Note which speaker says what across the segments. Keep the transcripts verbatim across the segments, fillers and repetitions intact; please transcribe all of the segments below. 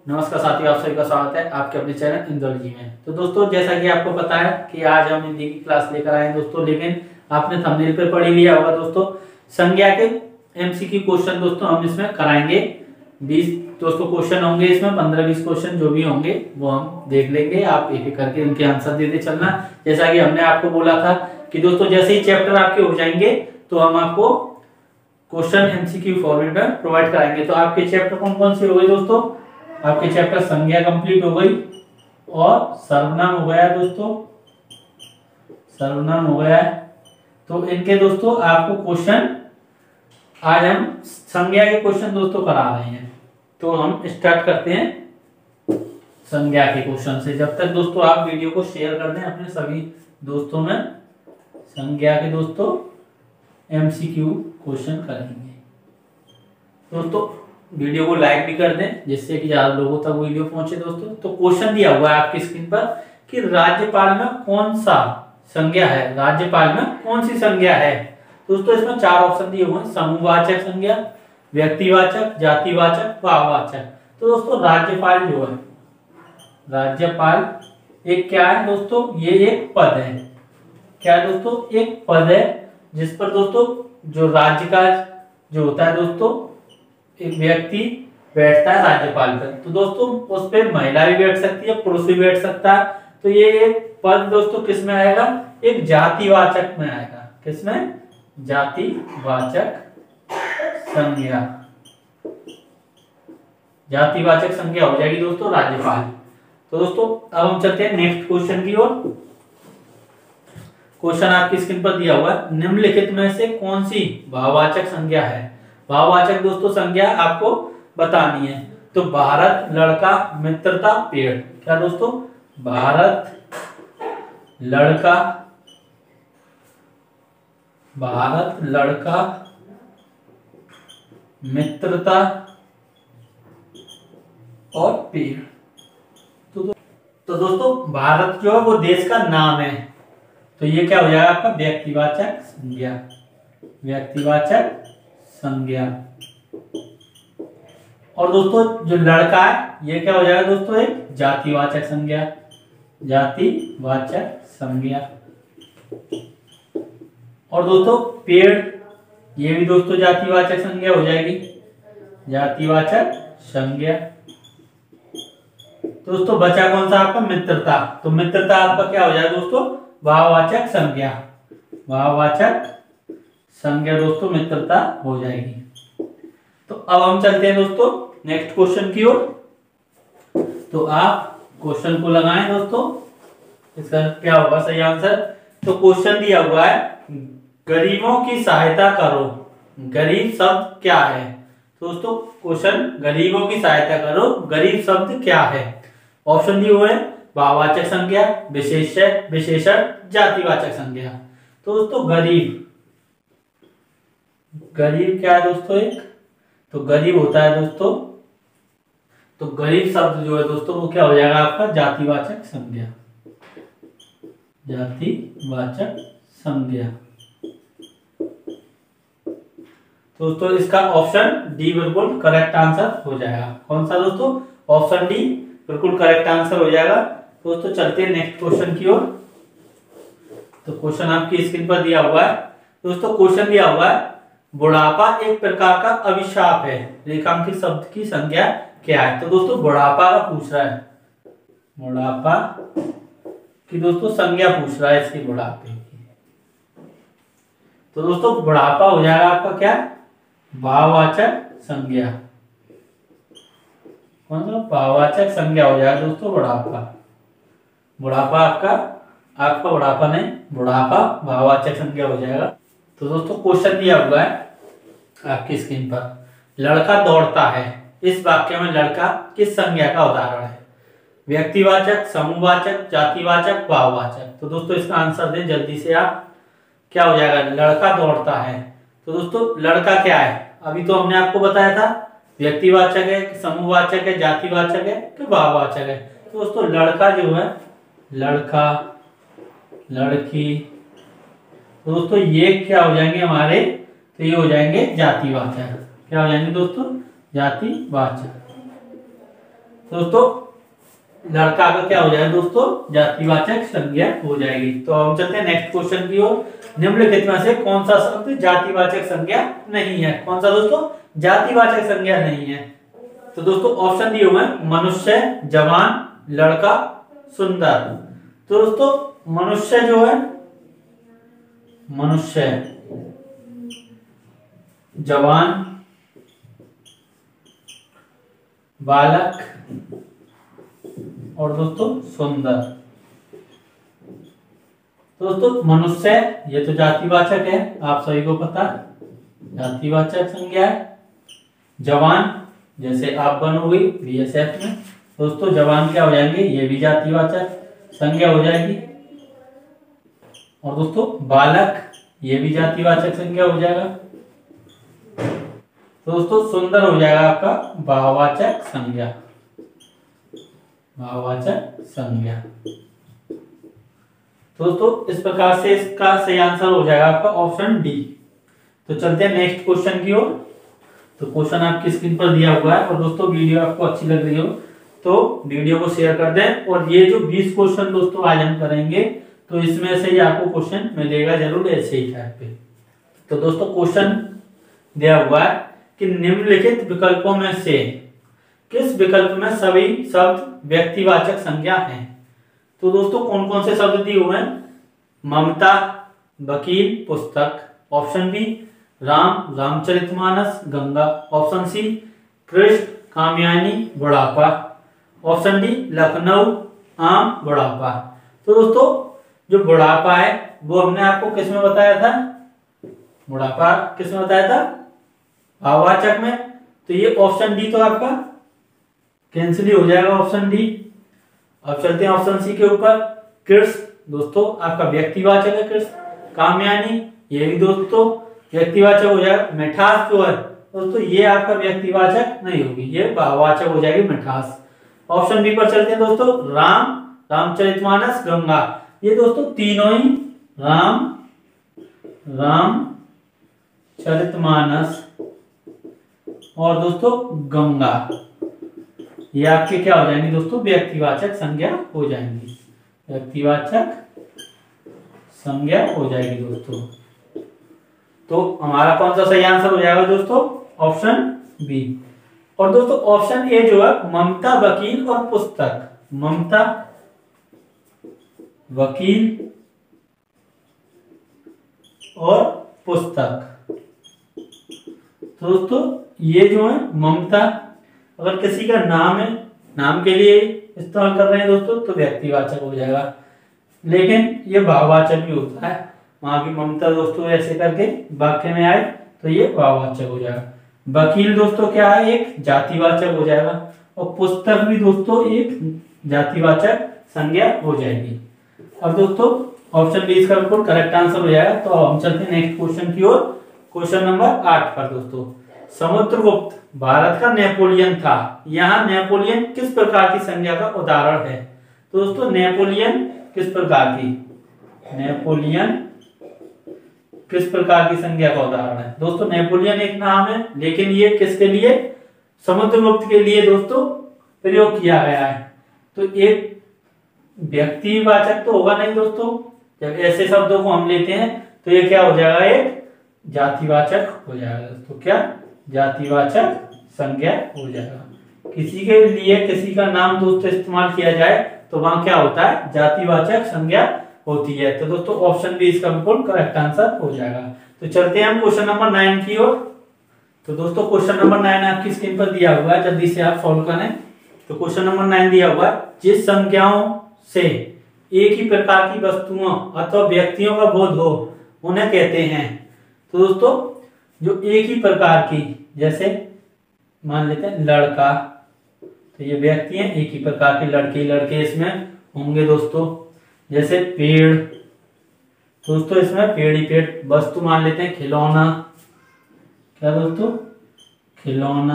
Speaker 1: नमस्कार साथियों, आप सभी का स्वागत है आपके अपने चैनल इंदौलजी में। तो दोस्तों, जैसा कि आपको पता है कि आज हम हिंदी की क्लास लेकर आए हैं दोस्तों, लेकिन आपने थंबनेल पे पढ़ लिया होगा दोस्तों, संज्ञा के एमसीक्यू क्वेश्चन दोस्तों हम इसमें कराएंगे। बीस दोस्तों क्वेश्चन होंगे इसमें, पंद्रह बीस क्वेश्चन जो भी होंगे वो हम देख लेंगे। आप एक एक करके उनके आंसर देते चलना। जैसा कि हमने आपको बोला था कि दोस्तों जैसे ही चैप्टर आपके हो जाएंगे तो हम आपको क्वेश्चन एमसीक्यू फॉर्मेट में प्रोवाइड कराएंगे। तो आपके चैप्टर कौन कौन से हो गए दोस्तों? आपके चैप्टर संज्ञा कंप्लीट हो गई और सर्वनाम हो गया दोस्तों, सर्वनाम हो गया है। तो इनके दोस्तों आपको क्वेश्चन आज हम संज्ञा के क्वेश्चन दोस्तों करा रहे हैं। तो हम स्टार्ट करते हैं संज्ञा के क्वेश्चन से। जब तक दोस्तों आप वीडियो को शेयर कर दें अपने सभी दोस्तों में, संज्ञा के दोस्तों एमसीक्यू क्वेश्चन करेंगे। दोस्तों वीडियो को लाइक भी कर दें जिससे कि ज्यादा लोगों तक वीडियो पहुंचे दोस्तों। तो क्वेश्चन दिया हुआ है आपकी स्क्रीन पर कि राज्यपाल में कौन सा संज्ञा है, राज्यपाल में कौन सी संज्ञा है। दोस्तों इसमें चार ऑप्शन दिए हुए हैं, समूहवाचक संज्ञा, व्यक्तिवाचक, जातिवाचक, भाववाचक। तो दोस्तों राज्यपाल जो है, राज्यपाल एक क्या है दोस्तों, ये एक पद है। क्या है दोस्तों? एक पद है जिस पर दोस्तों जो राज्य का जो होता है दोस्तों, एक व्यक्ति बैठता है राज्यपाल पर। तो दोस्तों उस पे महिला भी बैठ सकती है, पुरुष भी बैठ सकता है। तो ये एक पद दोस्तों किस में आएगा? एक जातिवाचक में आएगा। किसमें? जातिवाचक संज्ञा, जातिवाचक संज्ञा हो जाएगी दोस्तों राज्यपाल। तो दोस्तों अब हम चलते हैं नेक्स्ट क्वेश्चन की ओर। क्वेश्चन आपकी स्क्रीन पर दिया हुआ है, निम्नलिखित में से कौन सी भाववाचक संज्ञा है। भाववाचक दोस्तों संज्ञा आपको बतानी है। तो भारत, लड़का, मित्रता, पेड़। क्या दोस्तों? भारत, लड़का, भारत, लड़का, मित्रता और पेड़। तो, तो दोस्तों भारत जो है वो देश का नाम है। तो ये क्या हो जाएगा आपका? व्यक्तिवाचक संज्ञा, व्यक्तिवाचक संज्ञा। और दोस्तों जो लड़का है ये क्या हो जाएगा दोस्तों? एक जातिवाचक संज्ञा, जातिवाचक संज्ञा। और दोस्तों पेड़ ये भी दोस्तों जातिवाचक संज्ञा हो जाएगी, जातिवाचक संज्ञा। दोस्तों बचा कौन सा आपका? मित्रता। तो मित्रता आपका क्या हो जाएगा दोस्तों? भाववाचक संज्ञा, भाववाचक संज्ञा दोस्तों मित्रता हो जाएगी। तो अब हम चलते हैं दोस्तों नेक्स्ट क्वेश्चन की ओर। तो आप क्वेश्चन को लगाएं दोस्तों, इसका क्या होगा सही आंसर। तो क्वेश्चन दिया हुआ है, गरीबों की सहायता करो। गरीब शब्द क्या है? तो दोस्तों क्वेश्चन, गरीबों की सहायता करो, गरीब शब्द क्या है। ऑप्शन दिए हुए हैं, भाववाचक संज्ञा, विशेषण, विशेषण, जातिवाचक संज्ञा। तो दोस्तों गरीब, गरीब क्या है दोस्तों? एक तो गरीब होता है दोस्तों, तो गरीब शब्द जो है दोस्तों वो क्या हो जाएगा आपका? जातिवाचक संज्ञा, जातिवाचक संज्ञा। तो दोस्तों इसका ऑप्शन डी बिल्कुल करेक्ट आंसर हो जाएगा। कौन सा दोस्तों? ऑप्शन डी बिल्कुल करेक्ट आंसर हो जाएगा। दोस्तों चलते हैं नेक्स्ट क्वेश्चन की ओर। तो क्वेश्चन आपकी स्क्रीन पर दिया हुआ है दोस्तों। क्वेश्चन दिया हुआ है, बुढ़ापा एक प्रकार का अभिशाप है, रेखांकित शब्द की संज्ञा क्या है। तो दोस्तों बुढ़ापा का पूछ रहा है, बुढ़ापा की दोस्तों संज्ञा पूछ रहा है, इसकी बुढ़ापे की। तो दोस्तों बुढ़ापा हो जाएगा आपका क्या? भाववाचक संज्ञा। कौन सा? भाववाचक संज्ञा हो जाएगा दोस्तों बुढ़ापा। बुढ़ापा आपका आपका बुढ़ापा नहीं, बुढ़ापा भाववाचक संज्ञा हो जाएगा। तो दोस्तों क्वेश्चन दिया हुआ है आपकी स्क्रीन पर, लड़का दौड़ता है, इस वाक्य में लड़का किस संज्ञा का उदाहरण है। व्यक्तिवाचक, समूहवाचक, जातिवाचक, भाववाचक। तो दोस्तों इसका आंसर दें जल्दी से आप। क्या हो जाएगा? लड़का दौड़ता है। तो दोस्तों लड़का क्या है? अभी तो हमने आपको बताया था व्यक्तिवाचक है, समूहवाचक है, जातिवाचक है कि भाववाचक है। तो दोस्तों लड़का जो है, लड़का, लड़की, तो दोस्तों ये क्या हो जाएंगे हमारे? तो ये हो जाएंगे जातिवाचक। क्या हो जाएंगे दोस्तों? जातिवाचक। तो दोस्तों लड़का का क्या हो जाएगा दोस्तों, जातिवाचक संज्ञा हो जाएगी। तो हम चलते हैं नेक्स्ट क्वेश्चन की ओर। निम्नलिखित में से कौन सा शब्द जातिवाचक संज्ञा नहीं है? कौन सा दोस्तों जातिवाचक संज्ञा नहीं है? तो दोस्तों ऑप्शन दिए हुए हैं मनुष्य, जवान, लड़का, सुंदर। तो दोस्तों मनुष्य जो है, मनुष्य, जवान, बालक और दोस्तों सुंदर। तो दोस्तों मनुष्य ये तो जातिवाचक है, आप सभी को पता है, जातिवाचक संज्ञा है। जवान जैसे आप बनोगे बीएसएफ में, दोस्तों जवान क्या हो जाएंगे, ये भी जातिवाचक संज्ञा हो जाएगी। और दोस्तों बालक ये भी जातिवाचक संज्ञा हो जाएगा। तो दोस्तों सुंदर हो जाएगा आपका भाववाचक संज्ञा, भाववाचक संज्ञा। तो दोस्तों इस प्रकार से इसका सही आंसर हो जाएगा आपका ऑप्शन डी। तो चलते हैं नेक्स्ट क्वेश्चन की ओर। तो क्वेश्चन आपकी स्क्रीन पर दिया हुआ है, और दोस्तों वीडियो आपको अच्छी लग रही हो तो वीडियो को शेयर कर दें। और ये जो बीस क्वेश्चन दोस्तों आज हम करेंगे, तो इसमें से ही आपको क्वेश्चन मिलेगा जरूर ऐसे ही टाइप पे। तो दोस्तों क्वेश्चन दिया हुआ है कि निम्नलिखित विकल्पों में से किस विकल्प में सभी शब्द व्यक्तिवाचक संज्ञा हैं? तो दोस्तों कौन कौन से शब्द दिए हुए हैं? ममता, वकील, पुस्तक। Option B Ram, Ramcharitmanas, Ganga. Option C Krishna, Kamayani, बुढ़ापा। ऑप्शन डी लखनऊ, आम, बुढ़ापा। तो दोस्तों जो बुढ़ापा है वो हमने आपको किस में बताया था? बुढ़ापा किस में बताया था? भाववाचक में। तो ये ऑप्शन डी तो आपका कैंसिल ही हो जाएगा, ऑप्शन डी। अब चलते हैं ऑप्शन सी के ऊपर। कृष्ण दोस्तों आपका व्यक्तिवाचक है, कृष्ण। कामयानी ये भी दोस्तों व्यक्तिवाचक हो जाएगा। मिठास जो है दोस्तों ये आपका व्यक्तिवाचक नहीं होगी, ये भाववाचक हो जाएगी मिठास। ऑप्शन बी पर चलते हैं दोस्तों। राम, रामचरितमानस, गंगा। ये दोस्तों तीनों ही राम, राम चरितमानस और दोस्तों गंगा, ये आपके क्या हो जाएंगे दोस्तों? व्यक्तिवाचक संज्ञा हो जाएंगी, व्यक्तिवाचक संज्ञा हो जाएगी दोस्तों। तो हमारा कौन सा सही आंसर हो जाएगा दोस्तों? Option B. और दोस्तों ऑप्शन ए जो है ममता, वकील और पुस्तक। ममता, वकील और पुस्तक। तो दोस्तों ये जो है ममता, अगर किसी का नाम है, नाम के लिए इस्तेमाल कर रहे हैं दोस्तों, तो व्यक्तिवाचक हो जाएगा। लेकिन ये भाववाचक भी होता है, वहां की ममता दोस्तों ऐसे करके वाक्य में आए तो ये भाववाचक हो जाएगा। वकील दोस्तों क्या है? एक जातिवाचक हो जाएगा। और पुस्तक भी दोस्तों एक जातिवाचक संज्ञा हो जाएगी। अब दोस्तों ऑप्शन बी इसका बिल्कुल करेक्ट आंसर हो जाएगा। तो हम चलते हैं नेक्स्ट क्वेश्चन की ओर। क्वेश्चन नंबर आठ पर दोस्तों। समुद्रगुप्त भारत का नेपोलियन था, यहाँ नेपोलियन किस प्रकार की संज्ञा का उदाहरण है? तो दोस्तों नेपोलियन किस प्रकार की, नेपोलियन किस प्रकार की संज्ञा का उदाहरण है? दोस्तों नेपोलियन एक नाम है, लेकिन ये किसके लिए? समुद्रगुप्त के लिए दोस्तों प्रयोग किया गया है। तो एक व्यक्तिवाचक तो होगा नहीं दोस्तों, जब ऐसे शब्दों को हम लेते हैं तो ये क्या हो जाएगा? एक जातिवाचक हो जाएगा दोस्तों। क्या? जातिवाचक संज्ञा हो जाएगा। किसी के लिए किसी का नाम दोस्तों इस्तेमाल किया जाए तो वहां क्या होता है? जातिवाचक संज्ञा होती है। तो दोस्तों ऑप्शन बी इसका बिल्कुल करेक्ट आंसर हो जाएगा। तो चलते हैं हम क्वेश्चन नंबर नाइन की ओर। तो दोस्तों क्वेश्चन नंबर नाइन आपकी स्क्रीन पर दिया हुआ है, जल्दी से आप सॉल्व करें। तो क्वेश्चन नंबर नाइन दिया हुआ है, जिस संज्ञाओं से एक ही प्रकार की वस्तुओं अथवा व्यक्तियों का बोध हो उन्हें कहते हैं। तो दोस्तों जो एक ही प्रकार की, जैसे मान लेते हैं लड़का, तो ये व्यक्ति हैं एक ही प्रकार के, लड़के लड़के इसमें होंगे दोस्तों। जैसे पेड़, दोस्तों इसमें पेड़ ही पेड़। वस्तु मान लेते हैं खिलौना, क्या दोस्तों? खिलौना।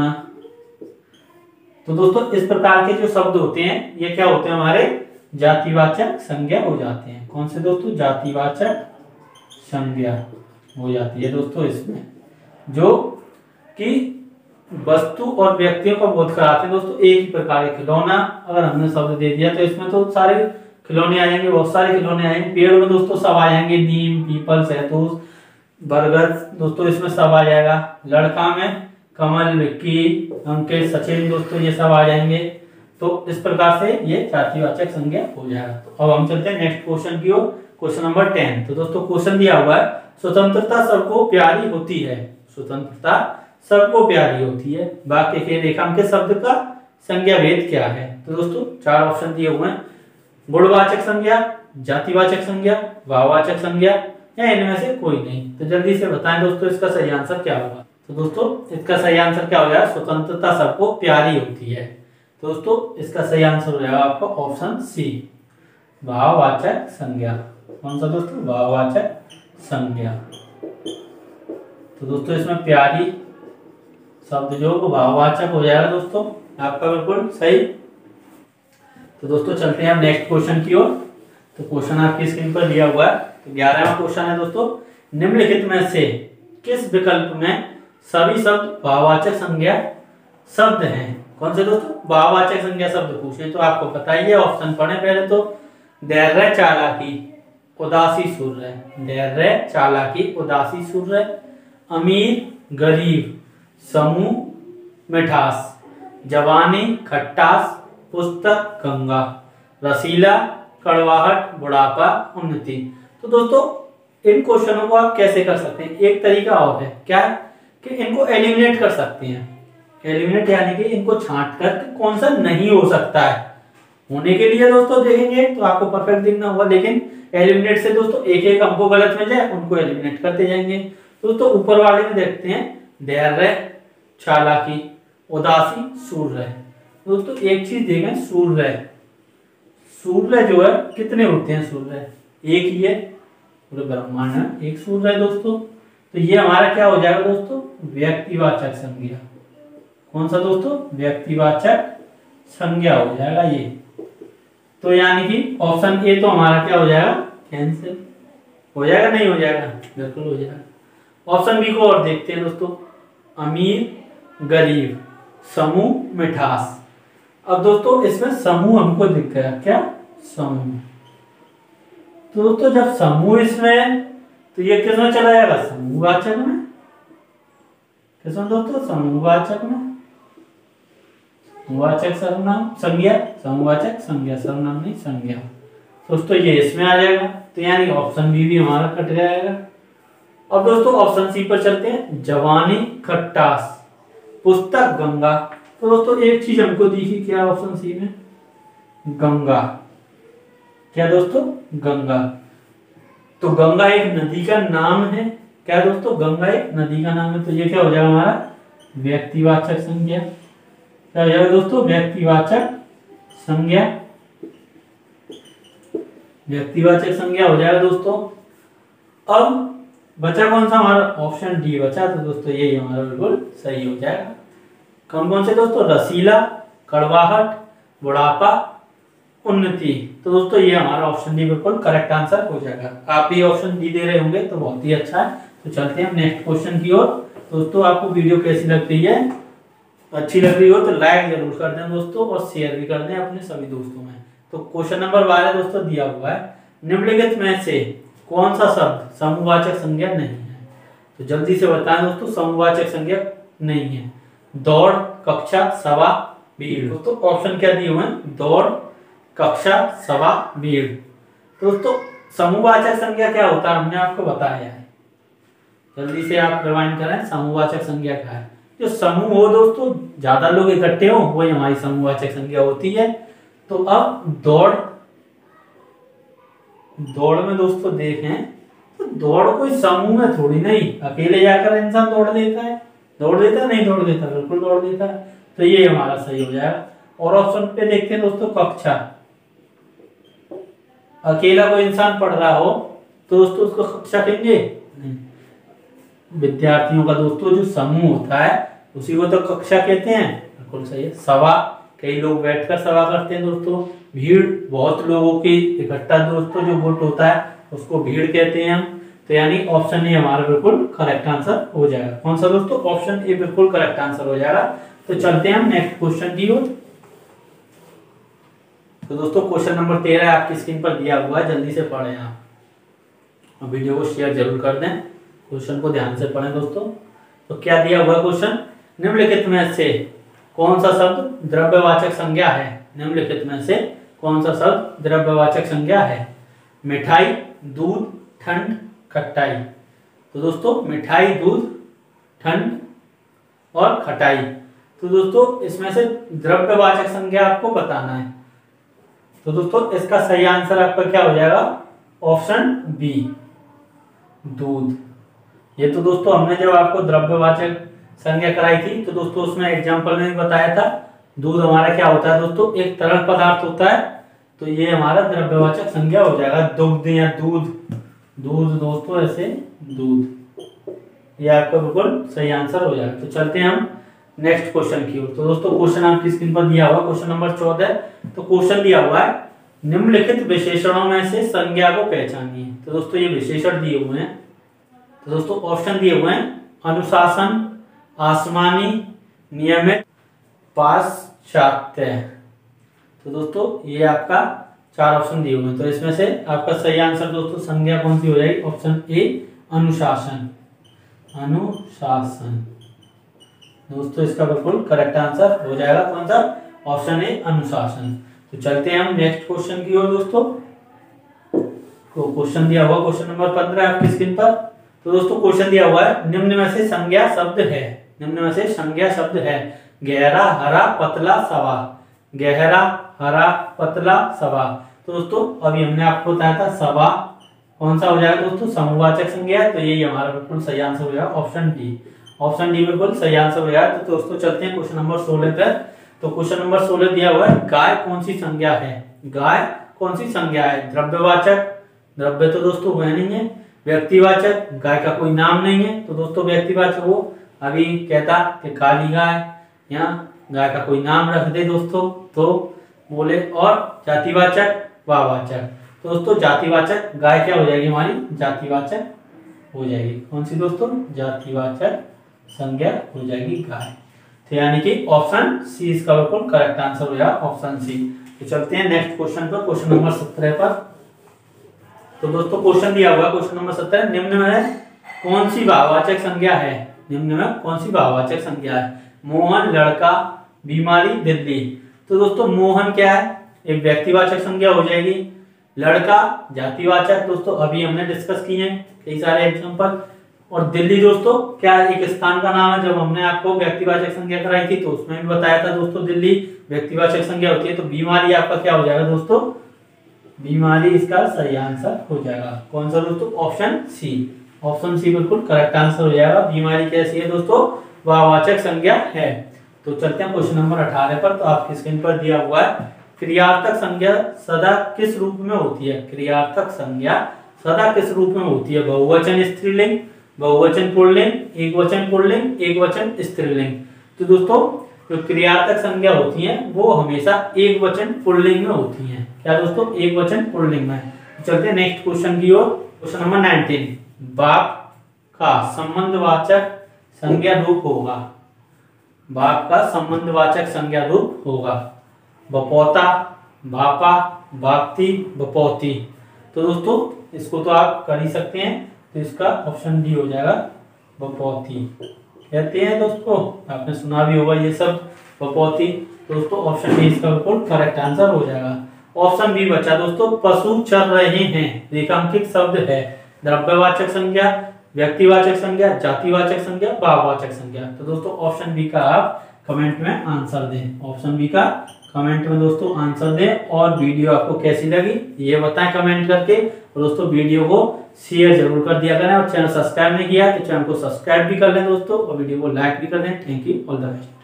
Speaker 1: तो दोस्तों इस प्रकार के जो शब्द होते हैं ये क्या होते हैं? हमारे जातिवाचक संज्ञा हो जाते हैं। कौन से दोस्तों? जातिवाचक संज्ञा हो जाती है दोस्तों इसमें, जो कि वस्तु और व्यक्तियों का बोध कराते हैं दोस्तों। एक ही प्रकार के खिलौना, अगर हमने शब्द दे दिया तो इसमें तो सारे खिलौने आ जाएंगे, बहुत सारे खिलौने आएंगे। पेड़ में दोस्तों सब आ जाएंगे, नीम, पीपल, सहतूत, बरगद दोस्तों इसमें सब आ जाएगा। लड़का में कमल, विक्की, अंकित, सचिन दोस्तों ये सब आ जाएंगे। तो इस प्रकार से ये जातिवाचक संज्ञा हो जाएगा। तो अब हम चलते हैं नेक्स्ट क्वेश्चन की ओर, क्वेश्चन नंबर टेन। तो दोस्तों क्वेश्चन दिया हुआ है, स्वतंत्रता सबको प्यारी होती है। स्वतंत्रता सबको प्यारी होती है, वाक्य के रेखांकित शब्द का संज्ञा भेद क्या है? तो दोस्तों चार ऑप्शन दिए हुए हैं, गुणवाचक संज्ञा, जातिवाचक संज्ञा, भाववाचक संज्ञा या इनमें से कोई नहीं। तो जल्दी से बताएं दोस्तों इसका सही आंसर क्या होगा। तो दोस्तों इसका सही आंसर क्या हो जाएगा? स्वतंत्रता सबको प्यारी होती है। तो दोस्तों इसका सही आंसर हो जाएगा आपका ऑप्शन सी, भाववाचक संज्ञा। कौन सा दोस्तों? भाववाचक संज्ञा। तो दोस्तों इसमें प्यारी शब्द जो भाववाचक हो जाएगा दोस्तों, आपका बिल्कुल सही। तो दोस्तों चलते हैं अब नेक्स्ट क्वेश्चन की ओर। तो क्वेश्चन आपकी स्क्रीन पर दिया हुआ है। तो ग्यारहवां क्वेश्चन है दोस्तों, निम्नलिखित में से किस विकल्प में सभी शब्द भाववाचक संज्ञा शब्द हैं? कौन से दोस्तों? भाववाचक संज्ञा शब्द पूछे तो आपको बताइए, ऑप्शन पढ़े पहले तो। धैर्य, चालाकी, उदासी, सूर्य। धैर्य, चालाकी, उदासी, सूर्य। अमीर, गरीब, समूह, मिठास। जवानी, खट्टास, पुस्तक, गंगा। रसीला, कड़वाहट, बुढ़ापा, उन्नति। तो दोस्तों इन क्वेश्चनों को आप कैसे कर सकते हैं? एक तरीका और है, क्या है कि इनको एलिमिनेट कर सकते हैं। एलिमिनेट यानी कि इनको छांट कर कौन सा नहीं हो सकता है। होने के लिए दोस्तों देखेंगे तो आपको परफेक्ट दिखना होगा, लेकिन एलिमिनेट से दोस्तों एक एक हमको गलत मिल जाए उनको एलिमिनेट करते जाएंगे। दोस्तों ऊपर वाले में देखते हैं, धैर्य, चालाकी, उदासी, सूर्य। दोस्तों एक चीज देखें, सूर्य सूर्य जो है कितने होते हैं? सूर्य एक ही है, पूरे ब्रह्मांड में एक सूर्य है दोस्तों। तो ये हमारा क्या हो जाएगा दोस्तों? व्यक्तिवाचक संज्ञा। कौन सा दोस्तों? व्यक्तिवाचक संज्ञा हो जाएगा ये। तो यानी कि ऑप्शन ए तो हमारा क्या हो जाएगा? कैंसिल हो जाएगा, नहीं हो जाएगा? बिल्कुल हो जाएगा। ऑप्शन बी को और देखते हैं दोस्तों, अमीर, गरीब, समूह, मिठास। अब दोस्तों इसमें समूह हमको दिख गया, क्या? समूह। तो दोस्तों जब समूह इसमें, तो ये किसमें चला जाएगा? समूहवाचक में। किसमें दोस्तों? समूहवाचक में। वाचक सर्वनाम संज्ञा, समूहवाचक संज्ञा, सर्वनाम नहीं संज्ञा। दोस्तों ये इसमें आ जाएगा, तो यानी ऑप्शन बी भी हमारा कट जाएगा। अब दोस्तों ऑप्शन सी पर चलते हैं, जवानी, खट्टास, पुस्तक, गंगा। तो दोस्तों एक चीज हमको दिखी, क्या ऑप्शन सी में? गंगा। क्या दोस्तों? गंगा। तो गंगा एक नदी का नाम है। क्या दोस्तों? गंगा एक नदी का नाम है। तो ये क्या हो जाएगा हमारा? व्यक्तिवाचक संज्ञा। क्या हो जाएगा दोस्तों? व्यक्तिवाचक संज्ञा। व्यक्तिवाचक संज्ञा हो जाएगा दोस्तों। अब बचा कौन सा हमारा? ऑप्शन डी बचा। तो दोस्तों यही हमारा बिल्कुल सही हो जाएगा। कौन कौन से दोस्तों? रसीला, कड़वाहट, बुढ़ापा, उन्नति। तो दोस्तों ये हमारा ऑप्शन डी बिल्कुल करेक्ट आंसर हो जाएगा। आप भी ऑप्शन डी दे रहे होंगे तो बहुत ही अच्छा है। तो चलते हैं नेक्स्ट क्वेश्चन की ओर। दोस्तों आपको वीडियो कैसी लग रही है? अच्छी लग रही हो तो लाइक जरूर कर दें दोस्तों, और शेयर भी कर दें अपने सभी दोस्तों में। तो क्वेश्चन नंबर बारह दोस्तों दिया हुआ है, निम्नलिखित में से कौन सा शब्द समूहवाचक संज्ञा नहीं है? तो जल्दी से बताएं दोस्तों, समूहवाचक संज्ञा नहीं है। दौड़, कक्षा, सभा, भीड़। दोस्तों ऑप्शन क्या दिए हुए हैं? दौड़, कक्षा, सभा, भीड़। दोस्तों समूहवाचक संज्ञा क्या होता है हमने आपको बताया है, जल्दी से आप रिवाइंड करें। समूहवाचक संज्ञा क्या है? जो समूह हो दोस्तों, ज्यादा लोग इकट्ठे हो, वही हमारी समूहवाचक संज्ञा होती है। तो अब दौड़, दौड़ में दोस्तों देखें तो दौड़ कोई समूह में थोड़ी नहीं, अकेले जाकर इंसान दौड़ देता है। दौड़ देता है? नहीं दौड़ देता, बिल्कुल दौड़ देता है। तो ये हमारा सही हो जाएगा। और ऑप्शन पे देखते हैं दोस्तों, कक्षा। अकेला कोई इंसान पढ़ रहा हो तो दोस्तों उसको कक्षा कहेंगे? नहीं। विद्यार्थियों का दोस्तों जो समूह होता है उसी को तो कक्षा कहते हैं, बिल्कुल सही है। सभा, कई लोग बैठकर सभा करते हैं दोस्तों। भीड़, बहुत लोगों की इकट्ठा दोस्तों जो गुट होता है उसको भीड़ कहते हैं हम। तो यानी ऑप्शन ए हमारा बिल्कुल करेक्ट आंसर हो जाएगा। कौन सा दोस्तों? ऑप्शन ए बिल्कुल करेक्ट आंसर हो जाएगा। तो चलते हैं हम नेक्स्ट क्वेश्चन की ओर। तो दोस्तों क्वेश्चन नंबर तेरह आपकी स्क्रीन पर दिया हुआ है, जल्दी से पढ़ें आप और वीडियो को शेयर जरूर कर दें। क्वेश्चन को ध्यान से पढ़ें दोस्तों। तो क्या दिया हुआ क्वेश्चन? निम्नलिखित में से कौन सा शब्द द्रव्यवाचक संज्ञा है? निम्नलिखित में से कौन सा शब्द द्रव्यवाचक संज्ञा है? मिठाई, दूध, ठंड, खटाई। तो दोस्तों मिठाई, दूध, ठंड और खटाई। तो दोस्तों इसमें से द्रव्यवाचक संज्ञा आपको बताना है। तो दोस्तों इसका सही आंसर आपका क्या हो जाएगा? ऑप्शन बी, दूध। ये तो दोस्तों हमने जब आपको द्रव्यवाचक संज्ञा कराई थी तो दोस्तों उसमें एग्जांपल में भी बताया था, दूध हमारा क्या होता है दोस्तों? एक तरल पदार्थ होता है। तो ये हमारा द्रव्यवाचक संज्ञा हो जाएगा, दुग्ध या दूध। दूध दोस्तों ऐसे दूध, ये आपका बिल्कुल सही आंसर हो जाएगा। तो चलते हैं हम नेक्स्ट क्वेश्चन की ओर। तो दोस्तों क्वेश्चन आपकी स्क्रीन पर दिया हुआ क्वेश्चन नंबर चौदह। तो क्वेश्चन दिया हुआ है निम्नलिखित विशेषणों में से संज्ञा को पहचानिए। तो दोस्तों ये विशेषण दिए हुए हैं। तो दोस्तों ऑप्शन दिए हुए हैं अनुशासन, आसमानी, नियमित, पाश्चात्य। तो दोस्तों ये आपका चार ऑप्शन दिए हुए हैं। तो इसमें से आपका सही आंसर दोस्तों संज्ञा कौन सी हो जाएगी? ऑप्शन ए, अनुशासन। अनुशासन दोस्तों इसका बिल्कुल करेक्ट आंसर हो जाएगा। कौन सा? ऑप्शन ए, अनुशासन। तो चलते हैं हम नेक्स्ट क्वेश्चन की ओर दोस्तों। तो क्वेश्चन दिया हुआ क्वेश्चन नंबर पंद्रह आपकी स्क्रीन पर। तो दोस्तों क्वेश्चन दिया हुआ है निम्न में से संज्ञा शब्द है। निम्न में से संज्ञा शब्द है गहरा, हरा, पतला, सवा। गहरा, हरा, पतला, सवा। तो दोस्तों अभी हमने आपको बताया था सवा कौन सा हो जाएगा दोस्तों? समूहवाचक संज्ञा है। तो यही हमारा बिल्कुल सही आंसर हो जाएगा, ऑप्शन डी। ऑप्शन डी बिल्कुल सही आंसर हो जाएगा। तो दोस्तों चलते हैं क्वेश्चन नंबर सोलह पर। तो क्वेश्चन नंबर सोलह दिया हुआ है गाय कौन सी संज्ञा है? गाय कौन सी संज्ञा है? द्रव्यवाचक, द्रव्य तो दोस्तों वह नहीं है। व्यक्तिवाचक, गाय का कोई नाम नहीं है तो दोस्तों व्यक्तिवाचक हो। अभी कहता कि काली गाय, या गाय का कोई नाम रख दे दोस्तों तो बोले। और जातिवाचक, वाचक। तो दोस्तों जातिवाचक गाय क्या हो जाएगी? हमारी जातिवाचक हो जाएगी। कौन सी दोस्तों? जातिवाचक संज्ञा हो जाएगी गाय। तो यानी कि ऑप्शन सी इसका बिल्कुल करेक्ट आंसर हो जाएगा, ऑप्शन सी। तो चलते हैं नेक्स्ट क्वेश्चन पर, क्वेश्चन नंबर सत्रह पर। तो दोस्तों क्वेश्चन दिया हुआ क्वेश्चन नंबर सत्रह, निम्न में कौन सी भाववाचक संज्ञा है? निम्न में कौन सी भाववाचक संज्ञा है? मोहन, लड़का, बीमारी, दिल्ली। तो दोस्तों मोहन क्या है? एक व्यक्तिवाचक संज्ञा हो जाएगी। लड़का जातिवाचक, दोस्तों अभी हमने डिस्कस किए हैं कई सारे एग्जांपल। और दिल्ली दोस्तों क्या एक स्थान का नाम है। जब हमने आपको व्यक्तिवाचक संज्ञा कराई थी तो उसमें भी बताया था दोस्तों दिल्ली व्यक्तिवाचक संज्ञा होती है। तो बीमारी आपका क्या हो जाएगा दोस्तों? बीमारी इसका सही आंसर हो जाएगा। कौन सा दोस्तों? Option C. ऑप्शन सी बिल्कुल करेक्ट आंसर हो जाएगा। बीमारी कैसी है दोस्तों? वाचक संज्ञा है। तो चलते हैं क्वेश्चन नंबर अठारह पर। तो आपकी स्क्रीन पर दिया हुआ है क्रियार्थक संज्ञा सदा किस रूप में होती है? क्रियार्थक संज्ञा सदा किस रूप में होती है? बहुवचन स्त्रीलिंग, बहुवचन पुल्लिंग, एक वचन पुल्लिंग, एक वचन स्त्रीलिंग। तो दोस्तों जो क्रियार्थक संज्ञा होती हैं वो हमेशा एक वचन पुल्लिंग में होती हैं। क्या दोस्तों? एक वचन पुल्लिंग में। चलते हैं नेक्स्ट क्वेश्चन की ओर। क्वेश्चन नंबर नाइनटीन, बाप का संबंधवाचक संज्ञा रूप होगा। बाप का संबंधवाचक संज्ञा रूप होगा बपोता, बापा, बापती, बपोती। तो दोस्तों इसको तो आप कर ही सकते हैं। तो इसका ऑप्शन डी हो जाएगा, बपोती कहते हैं दोस्तों। आपने सुना भी होगा ये सब, बपोती। दोस्तों ऑप्शन डी इसका बिल्कुल करेक्ट आंसर हो जाएगा। ऑप्शन बी बचा दोस्तों, पशु चल रहे हैं। रेखांकित शब्द है द्रव्यवाचक संज्ञा, व्यक्तिवाचक संज्ञा, जातिवाचक संज्ञा, भाववाचक संज्ञा। तो दोस्तों ऑप्शन बी का आप कमेंट में आंसर दें। ऑप्शन बी का कमेंट में दोस्तों आंसर दें। और वीडियो आपको कैसी लगी ये बताएं कमेंट करके। और दोस्तों वीडियो को शेयर जरूर कर दिया करें। और चैनल सब्सक्राइब नहीं किया तो चैनल को सब्सक्राइब भी कर लें दोस्तों। और वीडियो को लाइक भी कर दें। Thank you, all the best.